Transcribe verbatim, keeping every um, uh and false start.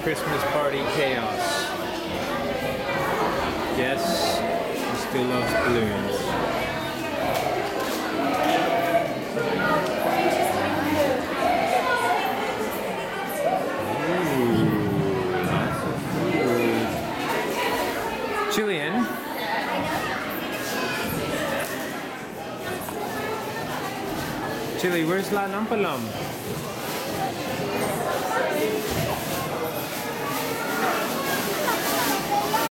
Christmas party chaos. Yes, he still loves balloons. Ooh, lots of food. Jillian. Jilly, where's La Lampalum?